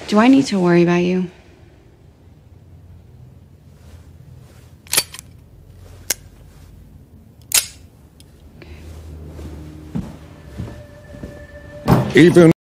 Do I need to worry about you? Even